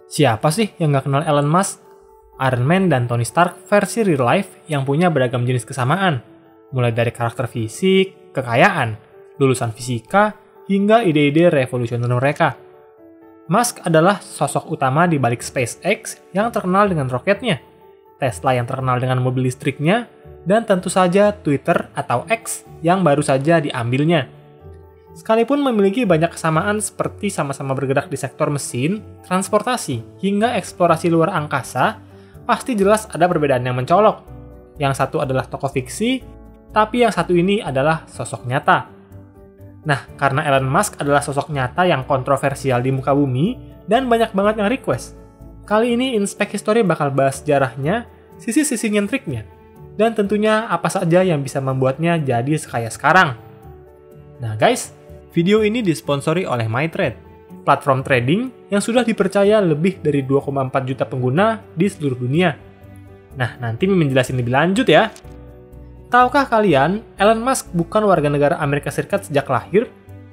Siapa sih yang nggak kenal Elon Musk? Iron Man dan Tony Stark versi real life yang punya beragam jenis kesamaan. Mulai dari karakter fisik, kekayaan, lulusan fisika, hingga ide-ide revolusioner mereka. Musk adalah sosok utama di balik SpaceX yang terkenal dengan roketnya, Tesla yang terkenal dengan mobil listriknya, dan tentu saja Twitter atau X yang baru saja diambilnya. Sekalipun memiliki banyak kesamaan seperti sama-sama bergerak di sektor mesin, transportasi, hingga eksplorasi luar angkasa, pasti jelas ada perbedaan yang mencolok. Yang satu adalah tokoh fiksi, tapi yang satu ini adalah sosok nyata. Nah, karena Elon Musk adalah sosok nyata yang kontroversial di muka bumi, dan banyak banget yang request, kali ini Inspek History bakal bahas sejarahnya, sisi-sisi nyentriknya, dan tentunya apa saja yang bisa membuatnya jadi sekaya sekarang. Nah guys, video ini disponsori oleh MyTrade, platform trading yang sudah dipercaya lebih dari 2,4 juta pengguna di seluruh dunia. Nah, nanti Mimin jelasin lebih lanjut ya. Tahukah kalian, Elon Musk bukan warga negara Amerika Serikat sejak lahir?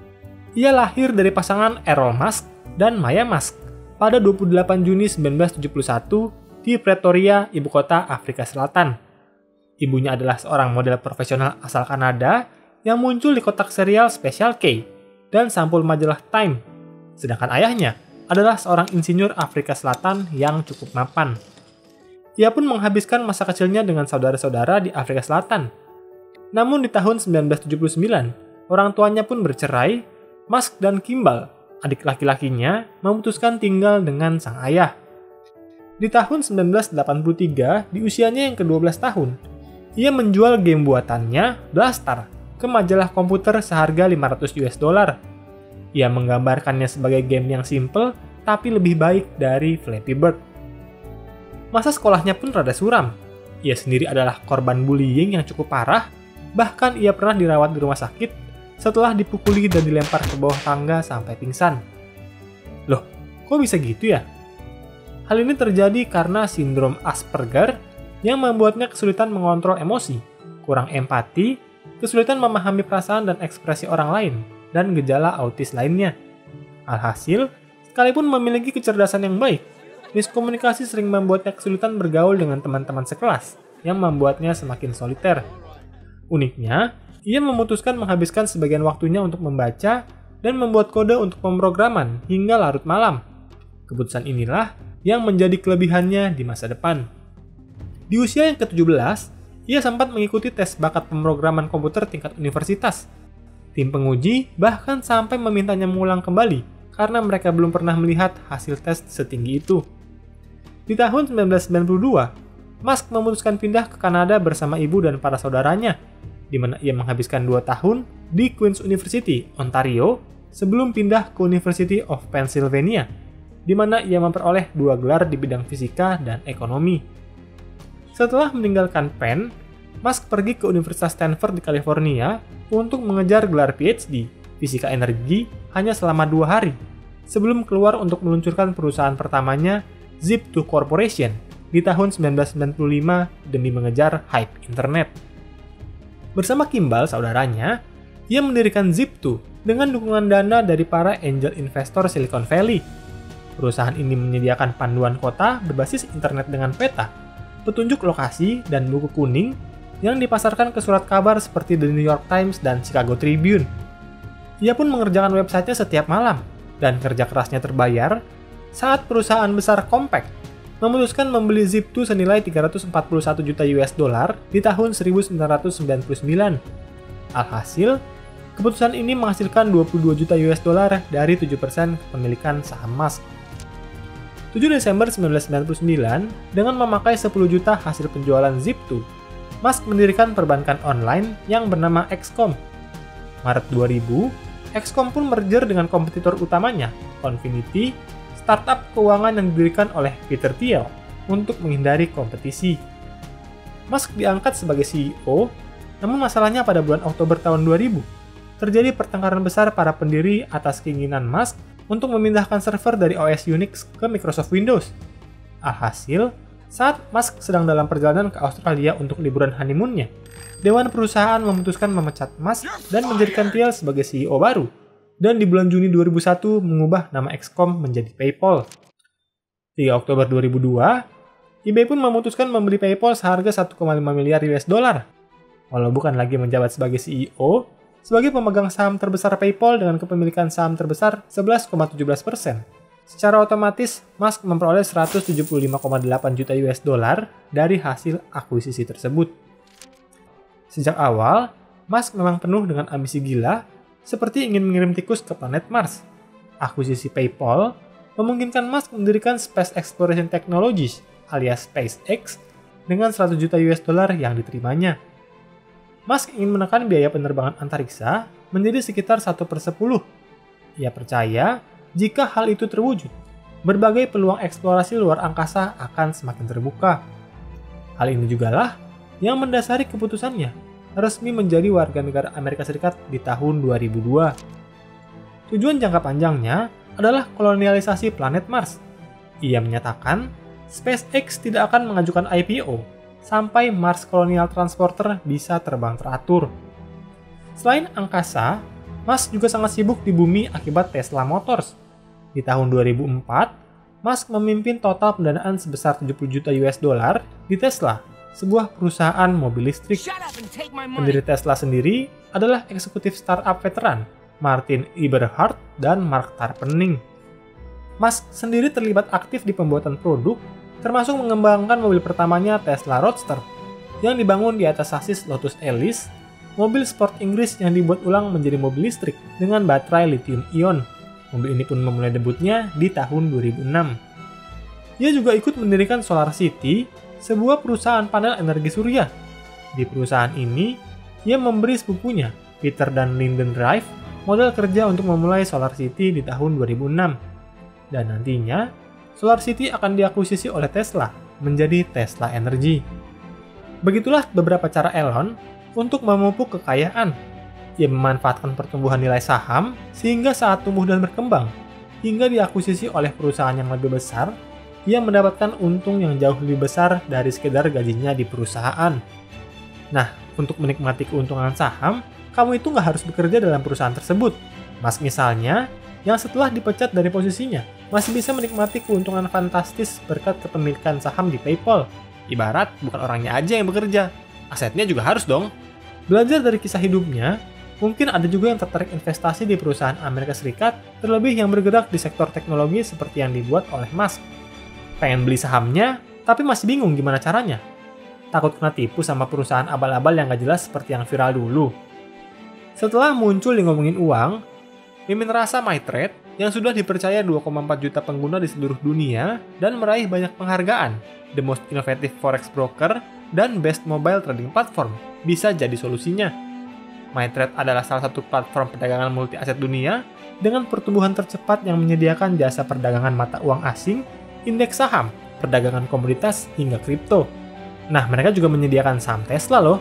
Ia lahir dari pasangan Errol Musk dan Maya Musk pada 28 Juni 1971 di Pretoria, ibu kota Afrika Selatan. Ibunya adalah seorang model profesional asal Kanada yang muncul di kotak serial Special K dan sampul majalah Time. Sedangkan ayahnya adalah seorang insinyur Afrika Selatan yang cukup mapan. Ia pun menghabiskan masa kecilnya dengan saudara-saudara di Afrika Selatan. Namun di tahun 1979, orang tuanya pun bercerai. Musk dan Kimball, adik laki-lakinya, memutuskan tinggal dengan sang ayah. Di tahun 1983, di usianya yang ke-12 tahun, ia menjual game buatannya, Blaster, ke majalah komputer seharga $500. Ia menggambarkannya sebagai game yang simple, tapi lebih baik dari Flappy Bird. Masa sekolahnya pun rada suram. Ia sendiri adalah korban bullying yang cukup parah, bahkan ia pernah dirawat di rumah sakit setelah dipukuli dan dilempar ke bawah tangga sampai pingsan. Loh, kok bisa gitu ya? Hal ini terjadi karena sindrom Asperger yang membuatnya kesulitan mengontrol emosi, kurang empati, kesulitan memahami perasaan dan ekspresi orang lain, dan gejala autis lainnya. Alhasil, sekalipun memiliki kecerdasan yang baik, miskomunikasi sering membuatnya kesulitan bergaul dengan teman-teman sekelas, yang membuatnya semakin soliter. Uniknya, ia memutuskan menghabiskan sebagian waktunya untuk membaca dan membuat kode untuk pemrograman hingga larut malam. Keputusan inilah yang menjadi kelebihannya di masa depan. Di usia yang ke-17, ia sempat mengikuti tes bakat pemrograman komputer tingkat universitas. Tim penguji bahkan sampai memintanya mengulang kembali karena mereka belum pernah melihat hasil tes setinggi itu. Di tahun 1992, Musk memutuskan pindah ke Kanada bersama ibu dan para saudaranya, di mana ia menghabiskan 2 tahun di Queen's University, Ontario, sebelum pindah ke University of Pennsylvania, di mana ia memperoleh 2 gelar di bidang fisika dan ekonomi. Setelah meninggalkan Penn, Musk pergi ke Universitas Stanford di California untuk mengejar gelar PhD, fisika energi, hanya selama 2 hari, sebelum keluar untuk meluncurkan perusahaan pertamanya, Zip2 Corporation, di tahun 1995 demi mengejar hype internet. Bersama Kimball, saudaranya, ia mendirikan Zip2 dengan dukungan dana dari para angel investor Silicon Valley. Perusahaan ini menyediakan panduan kota berbasis internet dengan peta, petunjuk lokasi, dan buku kuning yang dipasarkan ke surat kabar seperti The New York Times dan Chicago Tribune. Ia pun mengerjakan websitenya setiap malam, dan kerja kerasnya terbayar saat perusahaan besar Compaq memutuskan membeli Zip2 senilai $341 juta di tahun 1999. Alhasil, keputusan ini menghasilkan $22 juta dari 7% kepemilikan saham Musk. 7 Desember 1999, dengan memakai 10 juta hasil penjualan Zip2, Musk mendirikan perbankan online yang bernama XCOM. Maret 2000, XCOM pun merger dengan kompetitor utamanya, Confinity, startup keuangan yang didirikan oleh Peter Thiel untuk menghindari kompetisi. Musk diangkat sebagai CEO, namun masalahnya pada bulan Oktober tahun 2000, terjadi pertengkaran besar para pendiri atas keinginan Musk untuk memindahkan server dari OS Unix ke Microsoft Windows. Alhasil, saat Musk sedang dalam perjalanan ke Australia untuk liburan honeymoon-nya, Dewan perusahaan memutuskan memecat Musk dan menjadikan Thiel sebagai CEO baru, dan di bulan Juni 2001 mengubah nama XCOM menjadi PayPal. 3 Oktober 2002, eBay pun memutuskan membeli PayPal seharga 1,5 miliar US dollar. Walau bukan lagi menjabat sebagai CEO, sebagai pemegang saham terbesar PayPal dengan kepemilikan saham terbesar 11,17%. Secara otomatis, Musk memperoleh 175,8 juta US dollar dari hasil akuisisi tersebut. Sejak awal, Musk memang penuh dengan ambisi gila, seperti ingin mengirim tikus ke planet Mars. Akuisisi PayPal memungkinkan Musk mendirikan Space Exploration Technologies alias SpaceX dengan 100 juta US dollar yang diterimanya. Musk ingin menekan biaya penerbangan antariksa menjadi sekitar 1/10. Ia percaya jika hal itu terwujud, berbagai peluang eksplorasi luar angkasa akan semakin terbuka. Hal ini jugalah yang mendasari keputusannya resmi menjadi warga negara Amerika Serikat di tahun 2002. Tujuan jangka panjangnya adalah kolonialisasi planet Mars. Ia menyatakan SpaceX tidak akan mengajukan IPO sampai Mars Colonial Transporter bisa terbang teratur. Selain angkasa, Musk juga sangat sibuk di bumi akibat Tesla Motors. Di tahun 2004, Musk memimpin total pendanaan sebesar 70 juta US dollar di Tesla, sebuah perusahaan mobil listrik. Pendiri Tesla sendiri adalah eksekutif startup veteran Martin Eberhard dan Mark Tarpenning. Musk sendiri terlibat aktif di pembuatan produk, termasuk mengembangkan mobil pertamanya Tesla Roadster, yang dibangun di atas sasis Lotus Elise, mobil sport Inggris yang dibuat ulang menjadi mobil listrik dengan baterai lithium-ion. Mobil ini pun memulai debutnya di tahun 2006. Ia juga ikut mendirikan Solar City, sebuah perusahaan panel energi surya. Di perusahaan ini, ia memberi sepupunya, Peter dan Lyndon Rife, modal kerja untuk memulai Solar City di tahun 2006. Dan nantinya, Solar City akan diakuisisi oleh Tesla menjadi Tesla Energy. Begitulah beberapa cara Elon untuk memupuk kekayaan. Ia memanfaatkan pertumbuhan nilai saham sehingga saat tumbuh dan berkembang, hingga diakuisisi oleh perusahaan yang lebih besar, ia mendapatkan untung yang jauh lebih besar dari sekedar gajinya di perusahaan. Nah, untuk menikmati keuntungan saham, kamu itu nggak harus bekerja dalam perusahaan tersebut. Musk misalnya, yang setelah dipecat dari posisinya, masih bisa menikmati keuntungan fantastis berkat kepemilikan saham di PayPal. Ibarat bukan orangnya aja yang bekerja, asetnya juga harus dong. Belajar dari kisah hidupnya, mungkin ada juga yang tertarik investasi di perusahaan Amerika Serikat, terlebih yang bergerak di sektor teknologi seperti yang dibuat oleh Musk. Pengen beli sahamnya, tapi masih bingung gimana caranya. Takut kena tipu sama perusahaan abal-abal yang gak jelas seperti yang viral dulu. Setelah muncul di ngomongin uang, mimin rasa MyTrade yang sudah dipercaya 2,4 juta pengguna di seluruh dunia dan meraih banyak penghargaan, The Most Innovative Forex Broker dan Best Mobile Trading Platform, bisa jadi solusinya. MyTrade adalah salah satu platform perdagangan multi aset dunia dengan pertumbuhan tercepat yang menyediakan jasa perdagangan mata uang asing, indeks saham, perdagangan komoditas, hingga kripto. Nah, mereka juga menyediakan saham Tesla loh.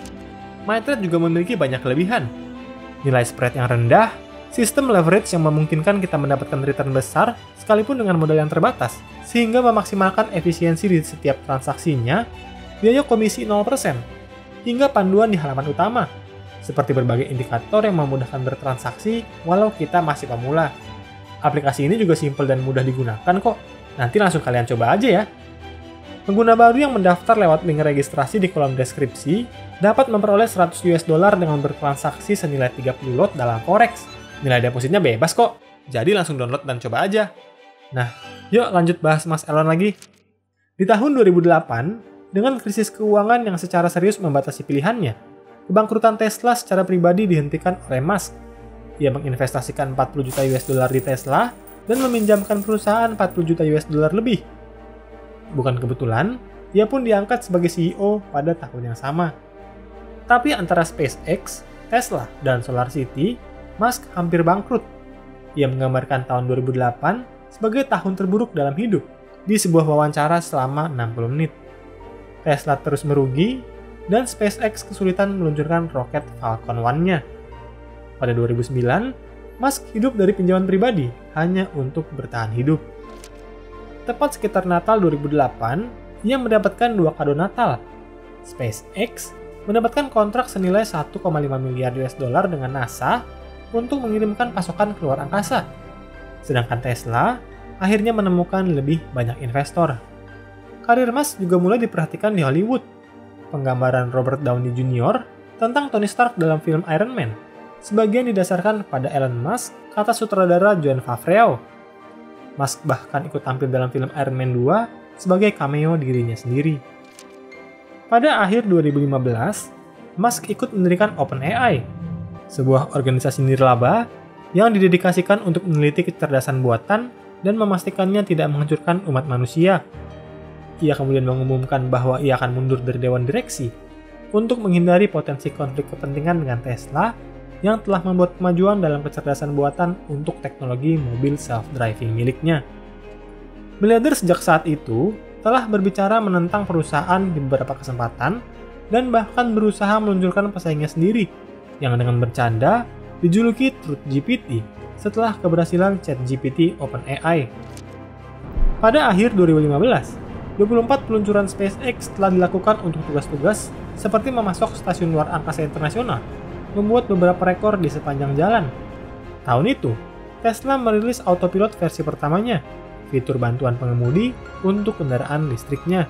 MyTrade juga memiliki banyak kelebihan. Nilai spread yang rendah, sistem leverage yang memungkinkan kita mendapatkan return besar sekalipun dengan modal yang terbatas, sehingga memaksimalkan efisiensi di setiap transaksinya, biaya komisi 0%, hingga panduan di halaman utama, seperti berbagai indikator yang memudahkan bertransaksi walau kita masih pemula. Aplikasi ini juga simpel dan mudah digunakan kok, nanti langsung kalian coba aja ya. Pengguna baru yang mendaftar lewat link registrasi di kolom deskripsi dapat memperoleh 100 US dollar dengan bertransaksi senilai 30 lot dalam Forex. Nilai depositnya bebas kok, jadi langsung download dan coba aja. Nah, yuk lanjut bahas Mas Elon lagi. Di tahun 2008, dengan krisis keuangan yang secara serius membatasi pilihannya, kebangkrutan Tesla secara pribadi dihentikan oleh Musk. Ia menginvestasikan 40 juta US dollar di Tesla dan meminjamkan perusahaan 40 juta US dollar lebih. Bukan kebetulan, ia pun diangkat sebagai CEO pada tahun yang sama. Tapi antara SpaceX, Tesla, dan Solar City, Musk hampir bangkrut. Ia menggambarkan tahun 2008 sebagai tahun terburuk dalam hidup di sebuah wawancara selama 60 menit. Tesla terus merugi, dan SpaceX kesulitan meluncurkan roket Falcon 1-nya. Pada 2009, Musk hidup dari pinjaman pribadi hanya untuk bertahan hidup. Tepat sekitar Natal 2008, ia mendapatkan 2 kado Natal. SpaceX mendapatkan kontrak senilai 1,5 miliar US dollar dengan NASA untuk mengirimkan pasokan ke luar angkasa. Sedangkan Tesla akhirnya menemukan lebih banyak investor. Karir Musk juga mulai diperhatikan di Hollywood. Penggambaran Robert Downey Jr. tentang Tony Stark dalam film Iron Man sebagian didasarkan pada Elon Musk, kata sutradara Jon Favreau. Musk bahkan ikut tampil dalam film Iron Man 2 sebagai cameo dirinya sendiri. Pada akhir 2015, Musk ikut mendirikan OpenAI, sebuah organisasi nirlaba yang didedikasikan untuk meneliti kecerdasan buatan dan memastikannya tidak menghancurkan umat manusia. Ia kemudian mengumumkan bahwa ia akan mundur dari Dewan Direksi untuk menghindari potensi konflik kepentingan dengan Tesla yang telah membuat kemajuan dalam kecerdasan buatan untuk teknologi mobil self-driving miliknya. Miliarder sejak saat itu telah berbicara menentang perusahaan di beberapa kesempatan dan bahkan berusaha meluncurkan pesaingnya sendiri yang dengan bercanda dijuluki TruthGPT setelah keberhasilan ChatGPT OpenAI. Pada akhir 2015, 24 peluncuran SpaceX telah dilakukan untuk tugas-tugas seperti memasok stasiun luar angkasa internasional, membuat beberapa rekor di sepanjang jalan. Tahun itu, Tesla merilis autopilot versi pertamanya, fitur bantuan pengemudi untuk kendaraan listriknya.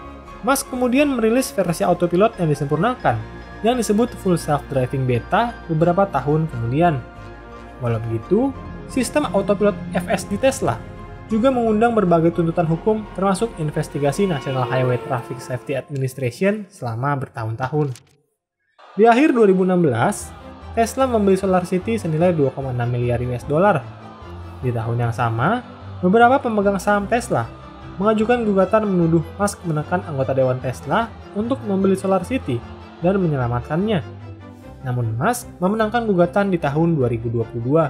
Musk kemudian merilis versi autopilot yang disempurnakan, yang disebut Full Self-Driving Beta beberapa tahun kemudian. Walau begitu, sistem autopilot FS di Tesla juga mengundang berbagai tuntutan hukum termasuk investigasi National Highway Traffic Safety Administration selama bertahun-tahun. Di akhir 2016, Tesla membeli SolarCity senilai 2,6 miliar US dollar. Di tahun yang sama, beberapa pemegang saham Tesla mengajukan gugatan menuduh Musk menekan anggota Dewan Tesla untuk membeli SolarCity dan menyelamatkannya. Namun Musk memenangkan gugatan di tahun 2022.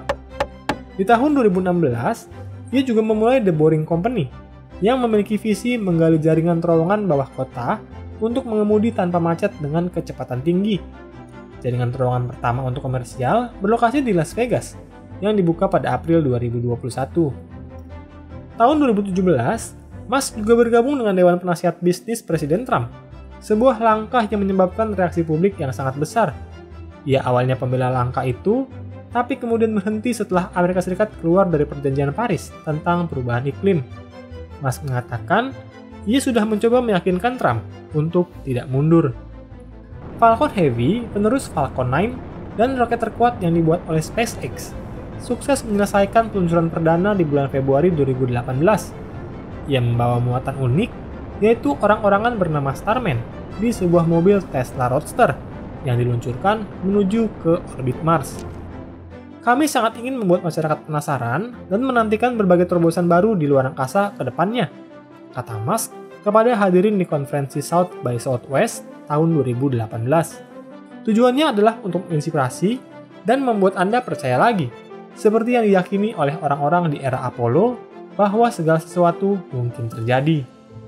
Di tahun 2016, ia juga memulai The Boring Company yang memiliki visi menggali jaringan terowongan bawah kota untuk mengemudi tanpa macet dengan kecepatan tinggi. Jaringan terowongan pertama untuk komersial berlokasi di Las Vegas yang dibuka pada April 2021. Tahun 2017, Musk juga bergabung dengan Dewan Penasihat Bisnis Presiden Trump, sebuah langkah yang menyebabkan reaksi publik yang sangat besar. Ia awalnya pembela langkah itu, tapi kemudian berhenti setelah Amerika Serikat keluar dari Perjanjian Paris tentang perubahan iklim. Musk mengatakan, ia sudah mencoba meyakinkan Trump untuk tidak mundur. Falcon Heavy, penerus Falcon 9, dan roket terkuat yang dibuat oleh SpaceX, sukses menyelesaikan peluncuran perdana di bulan Februari 2018. Ia membawa muatan unik, yaitu orang-orangan bernama Starman di sebuah mobil Tesla Roadster yang diluncurkan menuju ke orbit Mars. Kami sangat ingin membuat masyarakat penasaran dan menantikan berbagai terobosan baru di luar angkasa ke depannya, kata Musk kepada hadirin di konferensi South by Southwest tahun 2018. Tujuannya adalah untuk menginspirasi dan membuat Anda percaya lagi, seperti yang diyakini oleh orang-orang di era Apollo, bahwa segala sesuatu mungkin terjadi.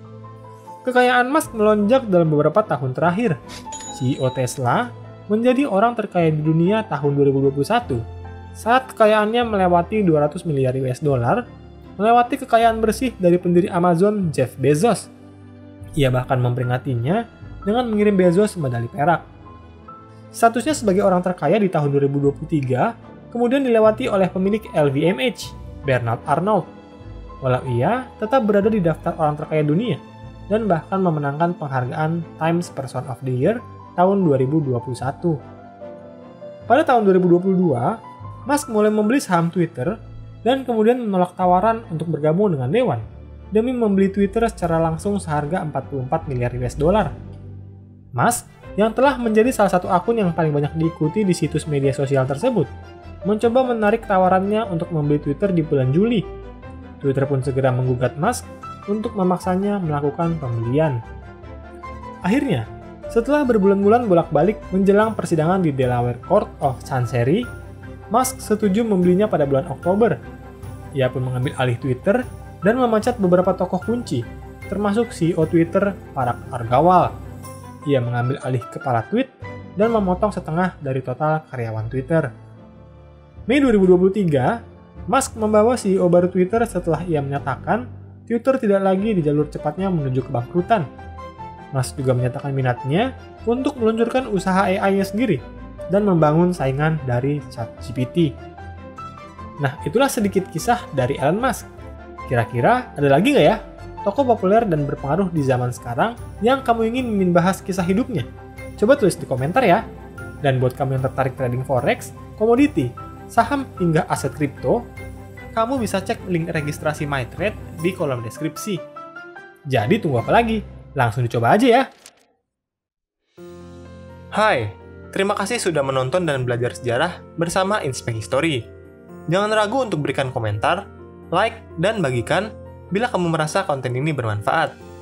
Kekayaan Musk melonjak dalam beberapa tahun terakhir. CEO Tesla menjadi orang terkaya di dunia tahun 2021 saat kekayaannya melewati 200 miliar US dollar, melewati kekayaan bersih dari pendiri Amazon Jeff Bezos. Ia bahkan memperingatinya dengan mengirim Bezos medali perak. Statusnya sebagai orang terkaya di tahun 2023 kemudian dilewati oleh pemilik LVMH, Bernard Arnault. Walau ia tetap berada di daftar orang terkaya dunia dan bahkan memenangkan penghargaan Times Person of the Year tahun 2021. Pada tahun 2022, Musk mulai membeli saham Twitter dan kemudian menolak tawaran untuk bergabung dengan Dewan demi membeli Twitter secara langsung seharga 44 miliar US dollar. Musk, yang telah menjadi salah satu akun yang paling banyak diikuti di situs media sosial tersebut, mencoba menarik tawarannya untuk membeli Twitter di bulan Juli. Twitter pun segera menggugat Musk untuk memaksanya melakukan pembelian. Akhirnya, setelah berbulan-bulan bolak-balik menjelang persidangan di Delaware Court of Chancery, Musk setuju membelinya pada bulan Oktober. Ia pun mengambil alih Twitter dan memecat beberapa tokoh kunci, termasuk CEO Twitter, Parag Agrawal. Ia mengambil alih kepala tweet dan memotong setengah dari total karyawan Twitter. Mei 2023, Musk membawa CEO baru Twitter setelah ia menyatakan Twitter tidak lagi di jalur cepatnya menuju kebangkrutan. Musk juga menyatakan minatnya untuk meluncurkan usaha AI-nya sendiri dan membangun saingan dari ChatGPT. Nah, itulah sedikit kisah dari Elon Musk. Kira-kira ada lagi nggak ya tokoh populer dan berpengaruh di zaman sekarang yang kamu ingin Mimin bahas kisah hidupnya? Coba tulis di komentar ya. Dan buat kamu yang tertarik trading forex, komoditi, saham hingga aset kripto, kamu bisa cek link registrasi MyTrade di kolom deskripsi. Jadi tunggu apa lagi? Langsung dicoba aja ya. Hai, terima kasih sudah menonton dan belajar sejarah bersama Inspek History. Jangan ragu untuk berikan komentar, like, dan bagikan bila kamu merasa konten ini bermanfaat.